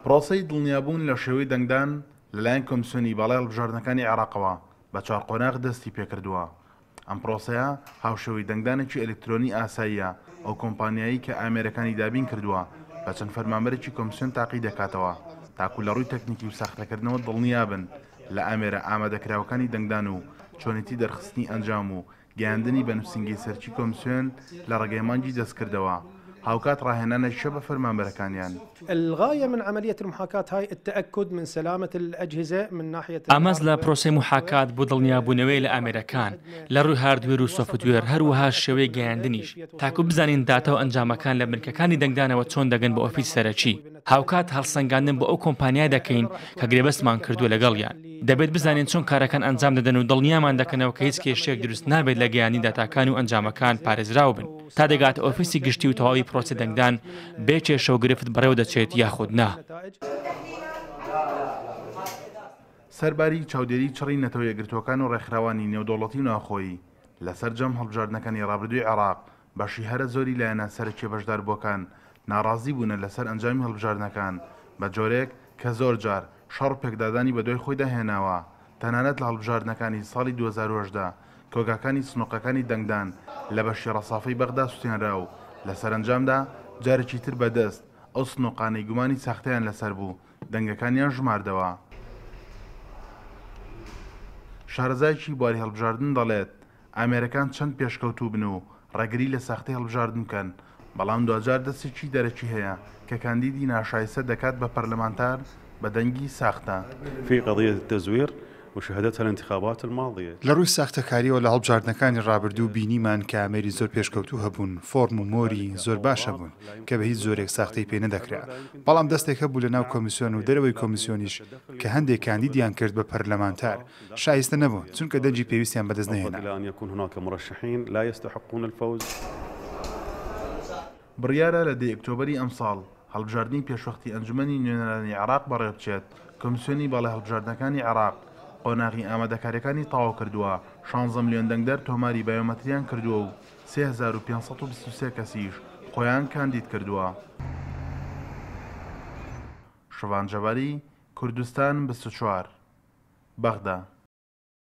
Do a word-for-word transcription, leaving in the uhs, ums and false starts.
پرۆسەی دڵنیابوون لە شێوەی دەنگدان لەلایەن کۆمیسیۆنی باڵای هەڵبژاردنەکانی عێراقەوە بە چوار قۆناغ دەستی پێکردووە. ئەم پرۆسەیە هاوشێوەی دەنگدانێکی ئەلکترۆنی ئاساییە ئەو کۆمپانیایی کە ئامێرەکانی دابین کردووە بە چەند فەرمانبەرێکی کۆمیسیۆن تاقی دەکاتەوە تاکو لە ڕووی تەکنیکی و ساختەکردنەوە دڵنیابن لە ئامێرە ئامادەکراوەکانی دەنگدان و چۆنیتی دەرخستنی ئەنجام و گەیاندنی بە نووسینگەی سەرچی کۆمیسیۆن لە ڕێگەی مانگی دەستکردەوە هاوکات ڕاهێنانە شە بە فەرمانبەرەکانیان. الغاية من عملية المحاكاة هاي التأكد من سلامة الأجهزة من ناحية ئاماز لە پرۆسەی محاکات بۆ دڵنیابوونەوەی لە ئامێرەکان لە ڕووی هاردوێر و سۆفتوێر هەروەها شێوەی گەیاندنیش تاکو بزانین داتە و ئەنجامەکان لە بنکەکانی دەنگدانەوە چۆن دەگەن بە ئۆفیس سەرەکی. هاوکات هەڵسەنگاندن بۆ ئەو کۆمپانیای دەکەین کە گرێبەستمان کردووە لەگەڵیان. دەبێت بزانین چۆن کارەکان ئەنجام دەدەن و دڵنیامان دەکەنەوە کە هیچ کێشەیەک دروست نابێت لە گەیانی داتاکان و ئەنجامەکان پارێزراو بن تا دەگات ئۆفیسی گشتی و تەواوی پرۆسە دەنگدان بێ کێشە و گرفت بەڕێوە دەچێت یاخود نا. سەرباری چاودێری چڕی نەتەوە یەکگرتوەکان و ڕێکخراوانی نێودەوڵەتی و ناوخۆیی لەسەر جەم هەڵبژاردنەکانی ڕابردووی عێراق بەشی هەرە زۆری لایەنە سەرکێ بەشداربووەکان ناڕازی بوونە لەسەر ئەنجامی هەڵبژاردنەکان بە جۆرێک کە زۆر جار شەڕ و پێکدادانی بەدوای خۆی داهێناوە. تەنانەت لە هەڵبژاردنەکانی ساڵی دوو هەزار و هەژدە کۆگاکانی سنووقەکانی دەنگدان لە بەشی ڕەسافەی بەغدا سوتێنرا و لە سەرنجامدا جارێکی تر بەدەست ئەو سنووقانەی گومانی ساختەیان لەسەر بوو دەنگەکانیان ژماردەوە. شارەزایکی بواری هەڵبژاردن دەڵێت ئامێرەکان چەند پێشکەوتوو بن و ڕێگری لە ساختەی هەڵبژاردن بکەن بەڵام دوجار دەستێکی دەرەکی هەیە کە کاندیدی ناشایستە دەکات بە پەرلەمانتار بە دەنگی ساختە. في قضية التزوير وشهدتها الانتخابات الماضية. لە ڕووی ساختەکاریەوە لە هەڵبژاردنەکانی ڕابردوو بینیمان کە ئامێری زۆر پێشکەوتوو هەبوون، فۆرم و مۆری زۆر باشە بوون کە بە هیچ زۆرێک ساختەی پێ نەدەکرا. بەڵام دەستێک هەبوو لە ناو کۆمیسیۆن و دەرەوەی کۆمیسیۆنیش کە هەندێک کاندیدیان کرد بە پەرلەمانتار شایستە نەبوون چونکە دەنجی پێویستیان بەدەست نەهێنا. بڕیارە لە دەی ئۆکتۆبەری ئەم ساڵ هەڵبژاردننی پێشوەختی ئەنجومەنی نوێنەرانی عێراق بەڕێوەچێت. کۆمیسیۆنی باڵای هەڵبژاردنەکانی عێراق قۆناغی ئامادەکاریەکانی تەواو کردووە، شانزە میلیۆن دەنگدەر تۆماری بایۆمەتریان کردووە و سێ هەزار و پێنج سەد و بیست و سێ کەسیش خۆیان کاندید کردووە. شەوان جەباری، کوردستان بیست و چوار، بەغدا.